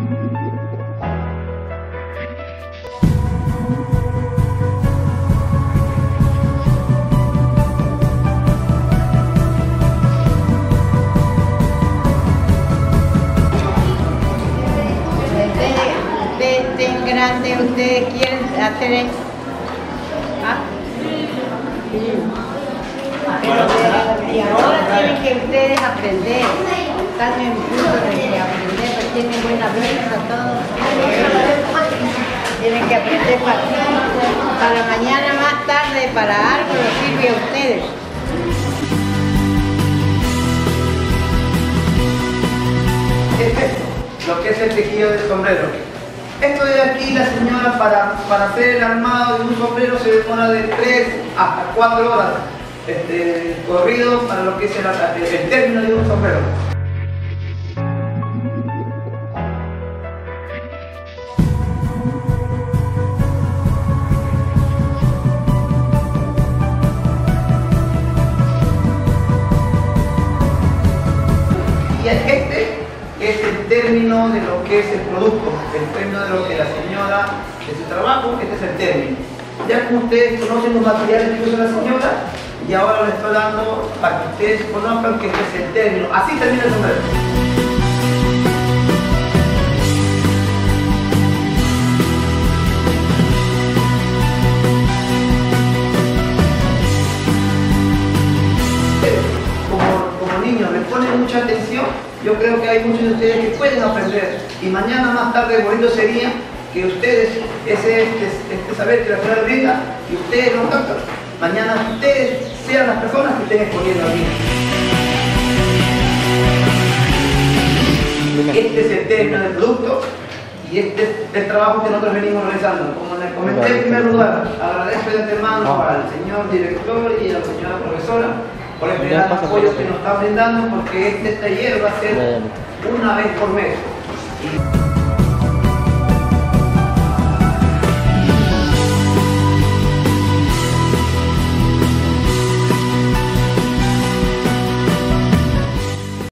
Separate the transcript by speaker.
Speaker 1: Grande, ustedes quieren hacer esto. ¿Ah? Sí. Y ahora tienen que ustedes aprender. Están en punto de que aprender, pues tienen buena vista, todo. Tienen que aprender para mañana más tarde, para algo les sirve a ustedes.
Speaker 2: Lo que es el tejido del sombrero. Esto de aquí, la señora, para hacer el armado de un sombrero se demora de 3 hasta 4 horas corrido para lo que es el término de un sombrero. Y este es el término de lo que es el producto, el término de lo que la señora, de su trabajo, este es el término. Ya como ustedes conocen los materiales que usa la señora, y ahora les estoy dando para que ustedes conozcan que este es el término. Así termina el sombrero. Como niños les ponen mucha atención, yo creo que hay muchos de ustedes que pueden aprender, y mañana más tarde bonito sería que ustedes, este saber que la señora brinda, y ustedes los doctores, mañana ustedes sean las personas que estén exponiendo al niño. Este es el término del producto, y este es el trabajo que nosotros venimos realizando. Como les comenté en primer lugar, agradezco de antemano al señor director y a la señora profesora por el gran apoyo que nos está brindando, porque este taller va a ser una vez por mes.